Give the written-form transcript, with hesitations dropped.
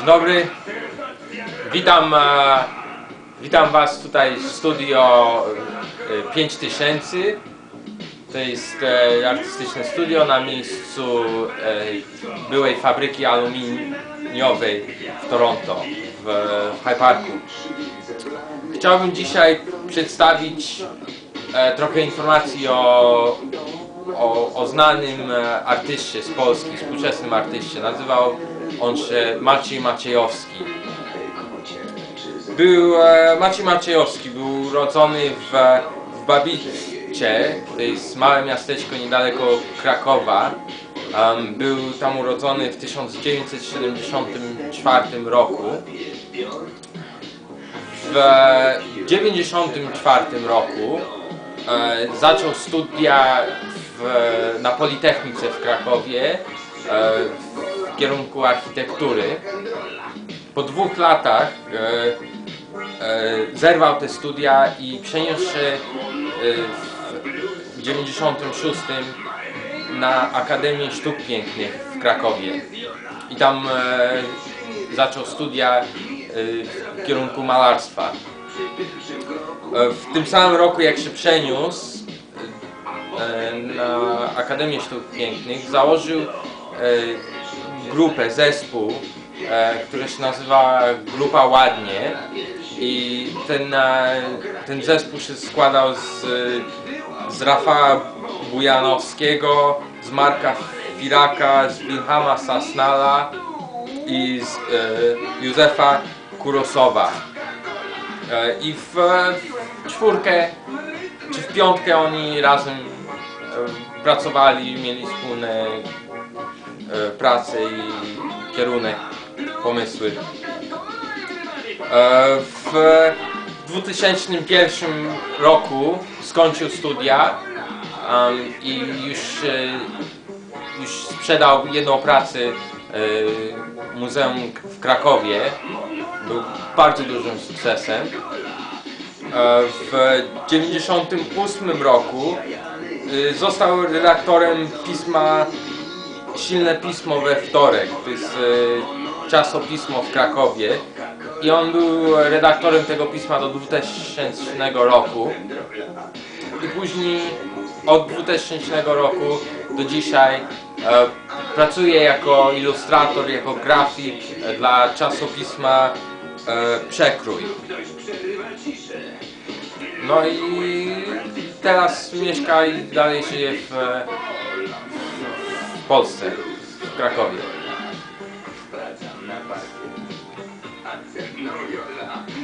dobry, witam Was tutaj w studio 5000. To jest artystyczne studio na miejscu byłej fabryki aluminiowej w Toronto, w High Parku. Chciałbym dzisiaj przedstawić trochę informacji o znanym artyście z Polski, współczesnym artyście. Nazywał on się Maciej Maciejowski. Maciej Maciejowski był urodzony w Babicie, to jest małe miasteczko niedaleko Krakowa. Był tam urodzony w 1974 roku. W 1994 roku zaczął studia na Politechnice w Krakowie w kierunku architektury. Po 2 latach zerwał te studia i przeniósł się w 1996 na Akademię Sztuk Pięknych w Krakowie i tam zaczął studia w kierunku malarstwa. W tym samym roku, jak się przeniósł na Akademię Sztuk Pięknych, założył grupę, zespół, który się nazywa Grupa Ładnie, i ten zespół się składał z Rafała Bujanowskiego, z Marka Firaka, z Wilhelma Sasnala i z Józefa Kurosowa. I w czwórkę czy w piątkę oni razem pracowali, mieli wspólne prace i kierunek, pomysły. W 2001 roku skończył studia i już sprzedał jedną pracę muzeum w Krakowie. Był bardzo dużym sukcesem. W 1998 roku został redaktorem pisma Silne Pismo we wtorek. To jest czasopismo w Krakowie. I on był redaktorem tego pisma do 2000 roku. I później od 2000 roku do dzisiaj pracuje jako ilustrator, jako grafik dla czasopisma Przekrój. No i teraz mieszka i dalej żyje w Polsce, w Krakowie.